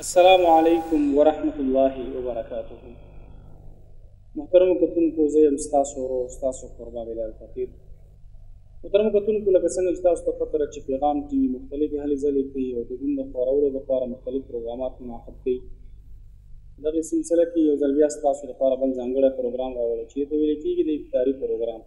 السلام علیکم ورحمۃ اللہ وبرکاتہ. محترم کتونکو، زه یم ستاسو ورور ستاسو قربا بلال فقیر. محترم کتونکو، لکه څنګه چې تاسو ته پته ده چې پیغام ټي وي مختلفې هلې ځلې کوي او د دین د خپرولو لپاره مختلف پروګرامات منعقد کوي. دغې سلسله کې یو ځل بیا ستاسو لپاره بل ځانګړی پروګرام راوړی چې ته ویل کېږي د افطاري پروګرام.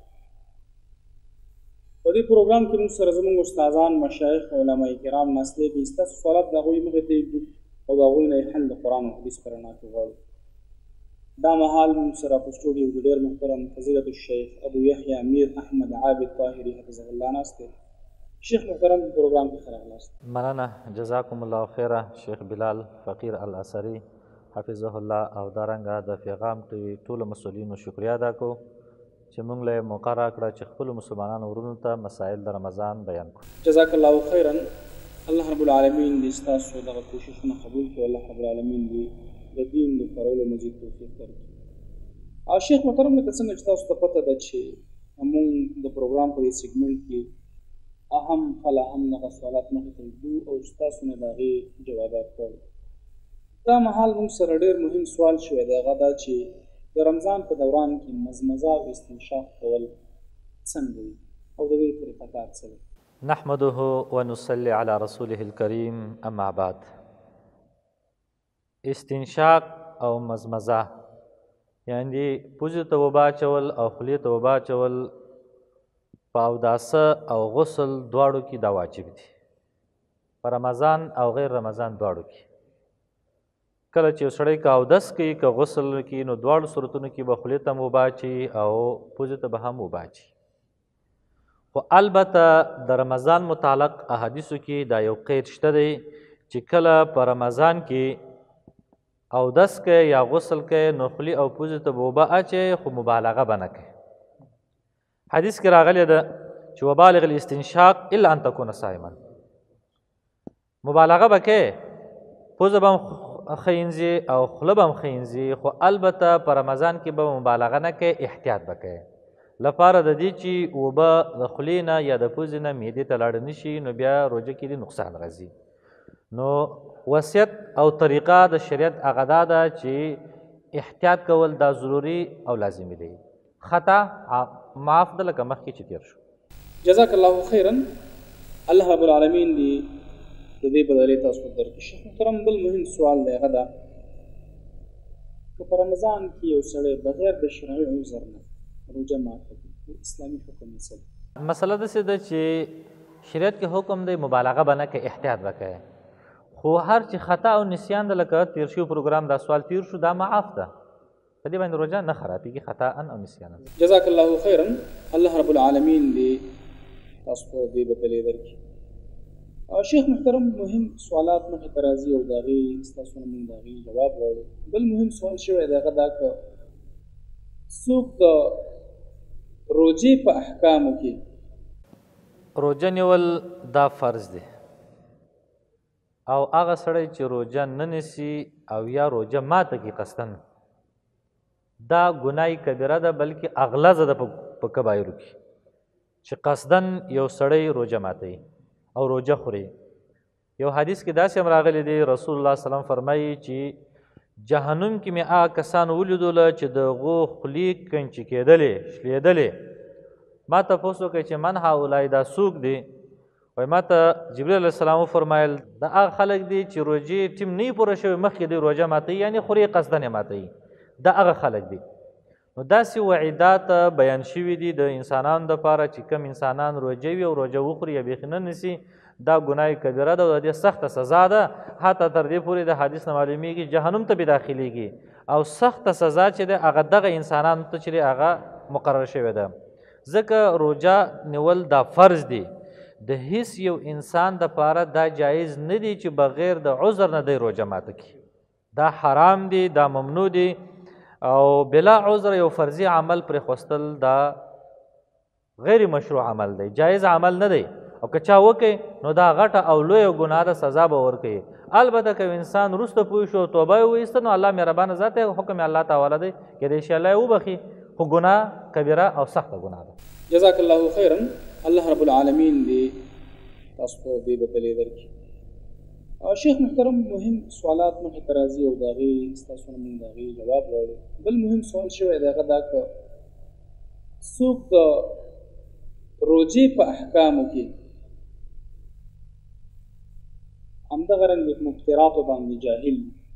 په دې پروګرام کې موږ سره زموږ استادان، مشایخ، علما کرام ناست دي. ستاسو سوالات د هغوی مخې ته ایږدو او د هغوی نه یې حل د قرآن او حدیث په رڼا کې غواړو. دا مهال موږ سره په سټوډیو کې ډېر محترم فضیلت الشیخ ابو یحیی امیر احمد عابد طاهري حفظه الله ناست دی. شیخ محترم په پروګرام کې ښه راغلاست. مننه، جزاکم الله خیره. شیخ بلال فقیر الاثري حفظه الله او دارنګه د پیغام ټي وي ټولو مسؤلینو شکریا ادا کوو چې موږ له موقع راکړه چې خپلو مسلمانانو ورونو ته مسایل د رمضان بیان کړو. جزاک الله خیرا. الله رب العالمین دې ستاسو دغه کوششونه قبول کړي. الله رب العالمین دې د دین د خپرولو مزید توفیق درکړي. او شیخ محترم، لکه څنګه چې تاسو ته پته ده چې موږ د پروګرام په دې سیګمنټ کې اهم فلاهم دغه سوالات مخې ته ایږدو او ستاسو نه د هغې جوابات غواړو. دا مهال موږ سره ډېر مهم سوال شوی دی، هغه دا چې د رمضان په دوران کې مزمزه او استنشاق کول څنګه وي او د دې طریقه کار څه دی؟ نحمده ونصلي على رسوله الكريم، اما بعد. استنشاق او مزمزه یعنی پوزې ته اوبه اچول او خولې ته اوبه اچول په اوداسه او غسل دواړو کې دا واجب دي، په رمضان او غیر رمضان دواړو کې. کله چې یو سړی که اودس کوي که غسل کوي نو دواړو صورتونو کې به خولې ته هم اوبه اچوي او پوزې ته به هم اوبه اچوي. خو البته د رمضان متعلق احادیثو کې دا یو قید شته دی چې کله په رمضان کې اودس کوي یا غسل کوي نو خولې او پوزې ته به اوبه اچوي، خو مبالغه به نه کوي. حدیث کې راغلی ده چې وبالغ الاستنشاق الا ان تكون صائما. مبالغه به کوي، پوزه به هم ښه اینځي او خوله به هم ښه اینځي، خو البته په رمضان کې به مبالغه نه کوي، احتیاط به کوي لپاره د دې چې اوبه د خولې نه یا د پوزې نه معدې ته لاړه نه شي، نو بیا روژه کې د نقصان راځي. نو وصیت او طریقه د شریعت هغه دا ده چې احتیاط کول دا ضروري او لازمي دی. خطا معاف ده لکه مخکې چې تیر شو. جزاک الله خیرا. الله رب العالمین دې د دې بدلې تاسو ته درکړي. شیخ محترم، بل مهم سوال دی، هغه دا که په رمضان کې یو سړی بغیر د شرعي عذر نه روژه ماته کړي، اسلامي حکم یې څه دی؟ مسله داسې ده چې شریعت کې حکم دی مبالغه به نه کوي، احتیاط به کوي، خو هر چې خطا او نسیان ده لکه تیر شوي پروګرام دا سوال تیر شو دا معاف ده، په دې باندې روژه نه خرابېږي خطا او نسیان. جزاک الله خیرا. الله رب العالمین دې تاسو ته دې بدلې درکړي. شیخ محترم، مهم سوالات مخې ته راځي او د هغې ستاسو نه موږ د هغې جواب غواړو. بل مهم سوال شوی دی، هغه دا که څوک د روژې په احکامو کې روژه نیول دا فرض دی او هغه سړی چې روژه نه نیسي او یا روژه ماته کړي قصدن، دا ګناه کبیره ده، بلکې اغلظه ده په کبایرو کې چې قصدن یو سړی روژه ماتوي او روژه خوري. یو حدیث کې داسې هم راغلی دی، رسول الله صلی الله علیه وسلم فرمایي چې جهنم کې مې هغه کسان ولیدله چې د هغو خولې کنچې کېدلې، شلېدلې. ما تپوس وکړی چې من هؤلاء دا څوک دی؟ وایي ما ته جبریل علیه السلام وفرمایل دا هغه خلک دي چې روژې ټیم نه پوره شوی مخکې دی روژه ماتوي، یعنې خوري قصدن یې ماتوي، دا هغه خلک دي. نو داسې وعیدات بیان شوي دي د انسانانو دپاره چې کم انسانان روژه وي او روژه وخوري یا بیخي نه نیسي، دا ګناه کبیره ده او د دې سخته سزا ده. حتی تر دې پورې د حدیث نه معلومیږي جهنم ته به داخلیږي او سخته سزا چې ده هغه دغه انسانانو ته چې هغه مقرر شوې ده. ځکه روژه نیول دا فرض دی، د هیڅ یو انسان دپاره دا جایز نه دی چې بغیر د عذر نه دی روژه ماته کړي. دا حرام دی، دا ممنوع دی او بلا عذر یو فرضي عمل پرېښوستل دا غیر مشروع عمل دی، جایز عمل نه دی. او که چا وکړي نو دا غټه او لویه ګناه ده، سزا به ورکوي. البته که انسان وروسته پوه شو توبه یې وایسته نو الله مهربانه ذات دی، حکم الله تعالی دی، کیدای شي الله یې وبخي، خو ګناه کبیره او سخته ګناه ده. جزاک الله خیرا. الله رب العالمین دې تاسو ته دې بدلې درکړي. شیخ محترم مهم سوالات مخې ته راځي او د هغې ستاسو نه موږ د هغې جواب غواړو. بل مهم سوال شوی دی هغه دا که څوک د روجې په احکامو کې همدغه رنګ مفطراتو باندې جاهل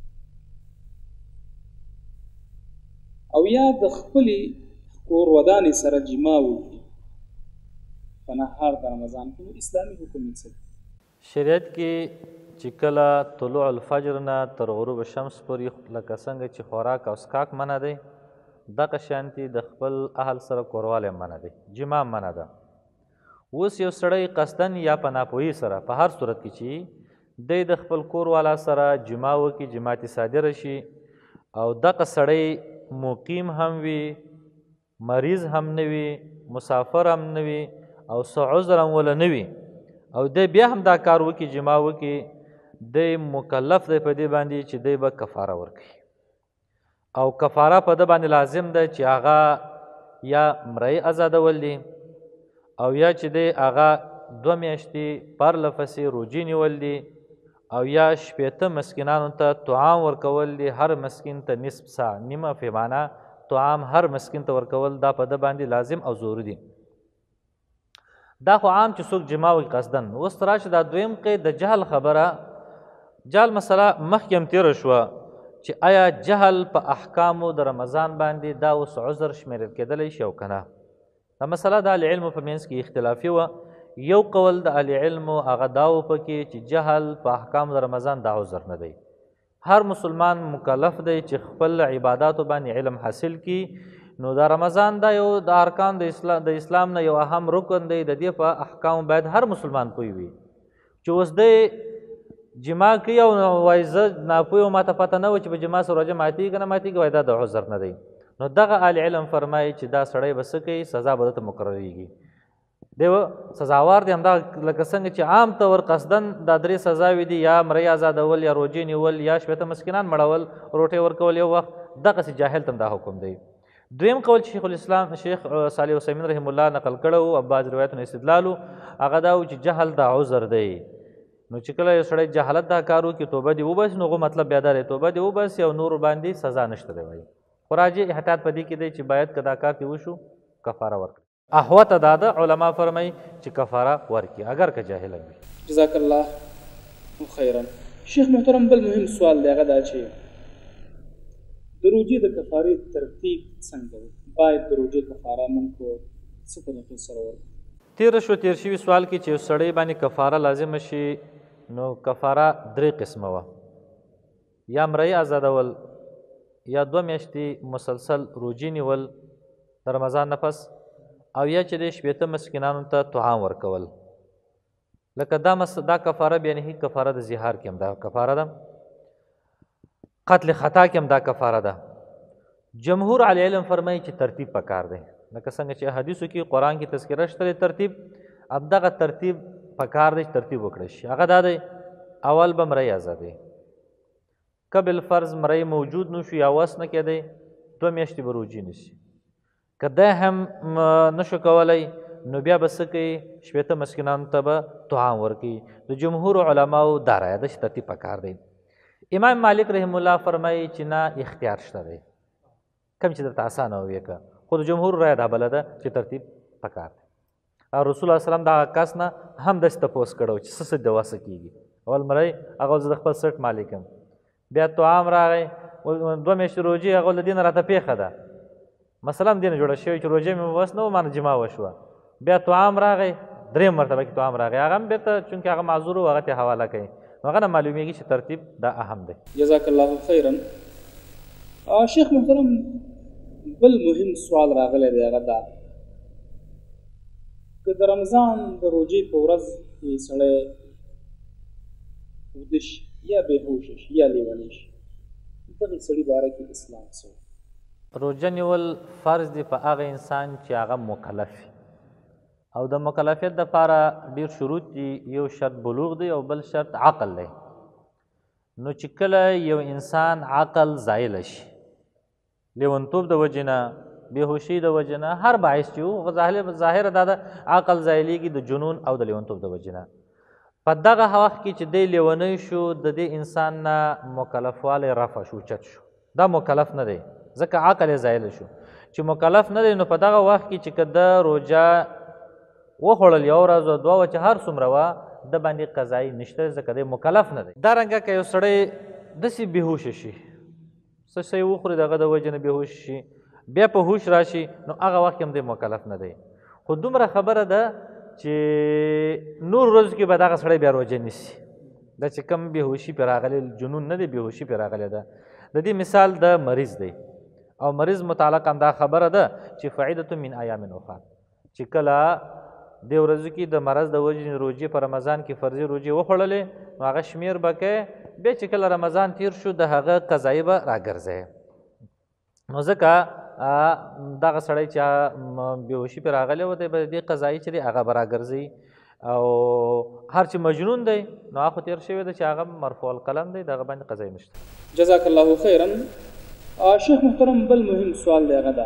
او یا د خپلې کور ودانې سره جما وکړي په نهار د رمضان کې، اسلامي حکم یې څه دی؟ شریعت کې چې کله طلوع الفجر نه تر غروب شمس پورې لکه څنګه چې خوراک او څښاک منع دی، دغه شانتي د خپل اهل سره کوروالی منع دی، جما منع ده. اوس یو سړی قصدن یا په ناپوهي سره په هر صورت کې چې دی د خپل کور والا سره جما وکړي، جماعت صادره شي او دغه سړی مقیم هم وي، مریض هم نه وي، مسافر هم نه وي او څه عذر هم وله نه وي او دی بیا هم دا کار وکړي، جما وکړي، دی مکلف دی په دې باندې چې دی به کفاره ورکړي او کفاره په ده باندې لازم ده چې هغه یا مرۍ ازادول دي او یا چې دی هغه 2 میاشتې پرله پسې روجې نیول دي او یا 80 مسکینانو ته طعام ورکول دي، هر مسکین ته نصف سا نیمه پیمانه طعام هر مسکین ته ورکول، دا په ده باندې لازم او ضروري دي. دا خو عام چې څوک جما وکړي قصدن. اوس راشه دا دویم قید د جهل خبره، جهل مسله مخکې هم تېره شوه چې آیا جهل په احکامو د رمضان باندې دا اوس عذر شمیرل کېدلی شي او که نه؟ دا مسله د اهل علمو په منځ کې اختلافي وه. یو قول د اهل علمو هغه دا و پکې چې جهل په احکامو د رمضان دا عذر نه دی. هر مسلمان مکلف دی چې خپل عباداتو باندې علم حاصل کړي، نو دا رمضان دا یو د ارکان د اسلام نه یو اهم رکن دی، د دې په احکامو باید هر مسلمان پوه وي. چې اوس دی جما کوي او وایي زه ناپوه یم، ماته پته نه وه چې په جما سره روژه ماتېږي که نه ماتېږي، وایي دا د عذر نه دی. نو دغه اهل علم فرمایي چې دا سړی به څه کوي؟ سزا به دته مقرریږي، دی سزاوار دی. همدغه لکه څنګه چې عام طور قصدن دا 3 سزاوې دي، یا مرۍ ازادول، یا روجې نیول، یا 80 مسکینان مړول، روټۍ ورکول یو وخت. دغسې جاهل ته هم دا حکم دی. دویم قول چې شیخ الاسلام شیخ صالح عثیمین رحم الله نقل کړی و، بعض روایتونه استدلال و، هغه دا و چې جهل دا عذر دی. نو چې کله یو سړی جهالت دا کار وکړي، توبه دې وباسي، نو هغه مطلب بیا دا دی توبه دې وباسي او نور باندې سزا نشته دی. وایي خو راجع احتیاط په دې کې دی چې باید که دا کار دې وشو کفاره ورکړي. احوته دا ده، علما فرمایي چې کفاره ورکړي اگر که جاهله وي. جزاک الله خیرا. شیخ محترم بل مهم سوال دی هغه دا چې د روجې د کفارې ترتیب څنګه دی؟ باید د روجې کفاره موږ په څه طریقې سره ورکړو؟ تیر شوي سوال کې چې یو سړی باندې کفاره لازمه شي، نو کفاره 3 قسمه وه، یا مرۍ ازادول، یا 2 میاشتې مسلسل روجې نیول د رمضان نه پس، او یا چې د 80 مسکینانو ته طعام ورکول. لکه دا کفاره بیانې کفاره د زهار کې هم دا کفاره ده، قتل خطا کې هم دا کفاره ده. جمهور علی علم فرمایي چې ترتیب پکار دی، لکه څنګه چې حدیثو کې قرآن کې تذکره شته ترتیب، همدغه ترتیب پکار دی چې ترتیب وکړی شي. هغه دا دی اول به مرۍ ازادوي، که بالفرض مرۍ موجود نه شو یا وس نه کېدی، 2 میاشتې به روجې نیسي. که دا هم نشو کولی، نو بیا به څه کوي؟ 80 مسکینانو ته به طعام ورکوي. د جمهور علماو دا رایه ده چې ترتیب پکار دی. امام مالک رحم الله فرمایي چې نه، اختیار شته دی، کم چې درته اسانه وویې که، خو د جمهور رایه دا بله ده چې ترتیب پکار دی. او رسول الله سلام دغه کس نه هم داسې تپوس کړی چې څه د وسه کېږي. اول مرۍ هغه زه د خپل سټ مالک یم، بیا طعام راغی، 2 میاشتې روجې، هغه له دې نه راته پېښه ده، مثلا دې نه جوړه شوې چې روژې مې وس نه و، مانه جما وشوه، بیا طعام راغی، 3 مرتبه کې طعام راغی، هغه هم بېرته چونکې هغه معذور و هغه ته حواله کوي، نو هغه نه معلومیږي چې ترتیب دا اهم دی. جزاک الله خیرا. شیخ محترم بل مهم سوال راغلی دی هغه دا که د رمضان د روجې په ورځ کې سړی ویده شي یا بېهوشه شي یا لیونی شي، دغه سړي باره کې اسلام څه وایي؟ روجه نیول فرض دی په هغه انسان چې هغه مکلف وي، او د مکلفیت دپاره ډېر شروط دي. یو شرط بلوغ دی او بل شرط عقل دی. نو چې کله یو انسان عقل زایله شي، لیونتوب د وجې نه، بېهوشي د وجې نه، هر باعث چې و، ظاهره دا ده عقل زایلیږي د جنون او د لیونتوب د وجې نه، په دغه وخت کې چې دی لیونی شو د دې انسان نه مکلفوالی رفع شو، چت شو. دا مکلف نه دی ځکه عقل یې زایل شو. چې مکلف نه دی نو په دغه وخت کې چې که د روژه وخوړل یو ورځ او دوه چې هر څومره وه د باندې قضایي نشته ځکه دی مکلف نه دی. دارنګه که یو سړی داسې بېهوشه شي، څه شی وخوري د هغه د وجې نه بېهوش شي، بیا په هوش راشي، نو هغه وخت کې هم دی مکلف نه دی. خو دومره خبره ده چې نور ورځو کې به دغه سړی بیا روژه نیسي. دا چې کوم بېهوشي پرې راغلی جنون نه دی، بېهوشي پرې راغلی ده. د دې مثال د مریض دی او مریض متعلق هم دا خبره ده چې فعیدة من ایام اخر، چې کله دې ورځو کې د مرض د وجې روژې په رمضان کې فرضي روژې وخوړلې نو هغه شمېر به کوې، بیا چې کله رمضان تیر شو د هغه قضایي به راګرځی. نو ځکه دغه سړی چې بېهوشي پرې راغلی و دی به دې قضایي چې دی هغه به راګرځي. او هر چې مجنون دی نو هغه خو تېر شوی دی چې هغه مرفوع القلم دی، د هغه باندې قضایي نشته. جزاک الله خیرا. شیخ محترم بل مهم سوال دی، هغه ده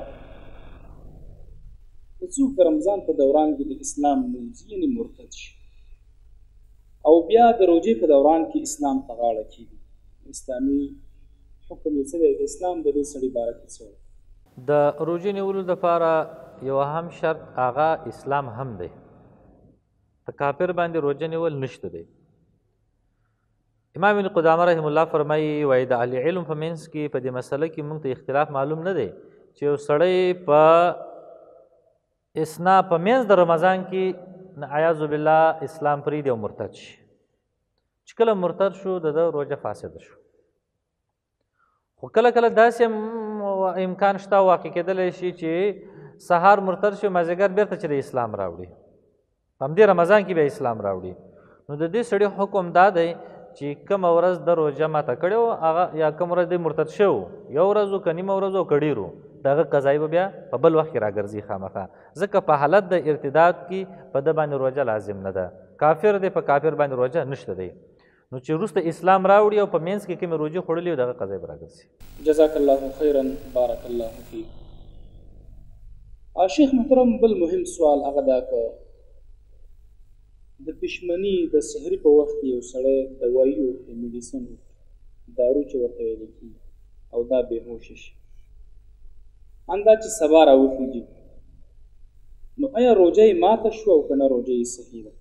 که څوک د رمضان په دوران کې د اسلام نومځي یعنې مرتد شي او بیا د روژې په دوران کې اسلام ته غاړه کېږي، اسلامي حکم یې څه دی؟ د اسلام د دې سړي باره کې څه وایي؟ د روژې نیولو دپاره یو اهم شرط هغه اسلام هم دی. په کافر باندې روژه نیول نشته دی. امام ابن قدامه رحم الله فرمایي وایي د اهل علم په منځ کې په دې مسله کې موږ ته اختلاف معلوم نه دی چې یو سړی په اسنا په منځ د رمضان کې نعیاذ بالله اسلام پرېږدي او مرتد شي. چې کله مرتد شو د ده روژه فاسده شو. خو کله کله داسې امکان شته واقع کېدلی شي چې سهار مرتد شي مازدیګر بیرته چې د اسلام راوړي، په همدې رمضان کې بیا اسلام راوړي. نو د دې سړي حکم دا دی چې کومه ورځ د روژه ماته کړې وه هغه یا کوم ورځ دی مرتد شوی و، یو ورځ و که نیمه ورځ و که ډېر و، د هغه قضایي به بیا په بل وخت کې راګرځي خامخا، ځکه په حالت د ارتداد کې په ده باندې روژه لازم نه ده. کافر دی، په کافر باندې روژه نشته دی. نو چې وروسته اسلام راوړي او په منځ کې کومې روژې خوړلي وي د هغه قضایي به راګرځي. جزاک الله خیرا، بارک الله فیک. شیخ محترم بل مهم سوال هغه دا که د پښمني د سحري په وخت کې یو سړی دوایي وکړي، میډیسن وکړي، دارو چې ورته ویلی کېږي او دا بېهوشه شي، همدا چې سبا راوخېږي، نو آیا روژه یې ماته شوه او که نه روژه یې صحیح ده؟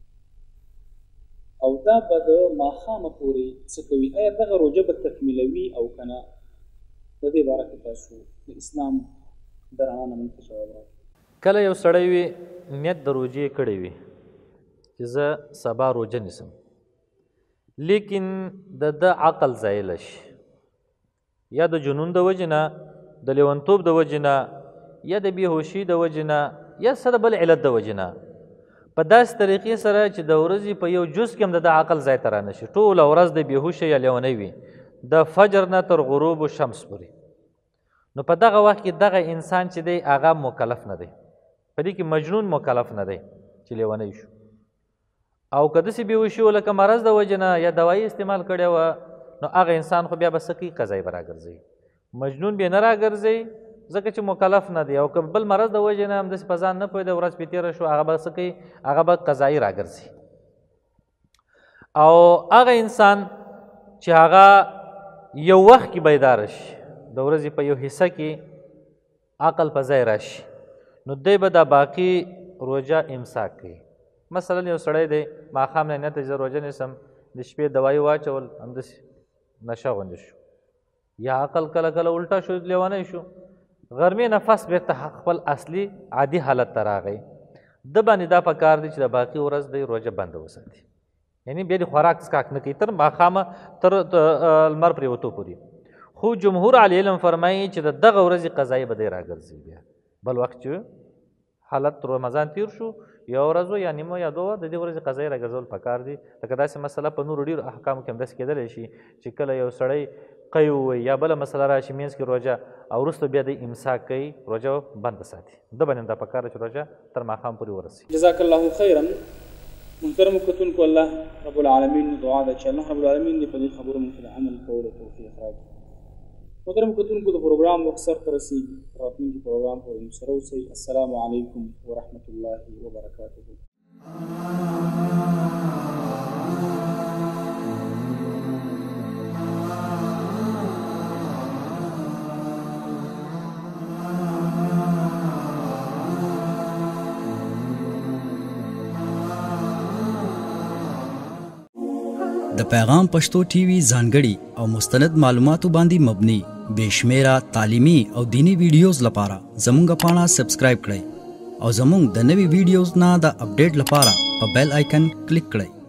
او دا به د ماښامه پورې څه کوي؟ آیا دغه روژه به تکمیلوي او که نه؟ د دې باره کې تاسو د اسلام د رڼا نه موږ ته جواب راکړئ. کله یو سړی وي نیت د روژې کړی وي چې زه سبا روژه نیسم، لیکن د ده عقل زایله شي، یا د جنون د وجې نه، د لیونتوب د وجې نه، یا د بېهوشي د وجې نه، یا څه د بل علت د وجې نه، په داسې طریقې سره چې د ورځې په یو جز کې هم د ده عقل ځای ته رانه شي، ټوله ورځ د بېهوشه یا لیونی وي د فجر نه تر غروب و شمس پورې، نو په دغه وخت کې دغه انسان چې دی هغه مکلف نه دی، په دې کې مجنون مکلف نه دی چې لیونی شو. او که داسې بېهوشي و لکه مرض د وجې نه یا دوایي استعمال کړې وه نو هغه انسان خو بیا به څه کوي؟ قضایي به راګرځوي. مجنون بیا نه راګرځوي ځکه چې مکلف نه دی، او که بل مرض د وجې نه همداسې په ځان نه پوهېده ورځ پرې تېره شو هغه به څه کوي؟ هغه به قضایي راګرځي. او هغه انسان چې هغه یو وخت کې بیداره شي، د ورځې په یو حصه کې عقل په ځای راشي، نو دی به دا باقي روژه امساک کوي. مثلا یو سړی دی ماښام نه نیت زه روژه نیسم، د شپې دوایي واچول همداسې نشه غوندې شو، یا عقل کله کله الټا شو لیونی شو، غرمې نفس بېرته خپل اصلي عادي حالت ته راغی، ده باندې دا پکار دی چې د باقي ورځ دی روژه بنده وساتي، یعنې بیا د خوراک څښاک نه کوي تر ماښامه تر لمر پرېوتو پورې. خو جمهور علی علم فرمایي چې د دغه ورځې قضایي به دی راګرځي، بیا بل وخت چې حالت رمضان تیر شو یو ورځ یا نیمه یا دوه د دې ورځې قضایي راګرځول پکار دي. لکه داسې مسله په نورو ډېرو احکامو کې هم داسې کېدلی شي چې کله یو سړی قی ووایي یا بله مسله راشي منځ کې روژه او وروسته بیا د امساک کوي، روژه بنده ساتي، ده باندې دا پکار ده چې روژه تر ماښام پورې ورسي. جزاک الله خیرا. محترمو کتونکو الله رب العالمین دعا ده چې الله رب العالمین دې په دې خبرو موږ ته د عمل کولو توفیق راکړي. محترم کتونکو د پروګرام وخت سر ته رسېږي، راتلونکي پروګرام پورې موږ سره اوسئ. السلام علیکم ورحمة الله وبرکاته. د پیغام پښتو ټي وي ځانګړي او مستند معلوماتو باندې مبني بشمیره تعلیمي او دینی ویډیوز لپاره زموږ پاڼه سبسکرایب کړئ او زموږ د نوي ویډیوز نه د اپډیټ لپاره په بیل آیکن کلیک کړئ.